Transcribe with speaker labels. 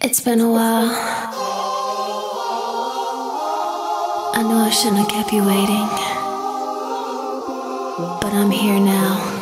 Speaker 1: It's been a while. I know I shouldn't have kept you waiting, but I'm here now.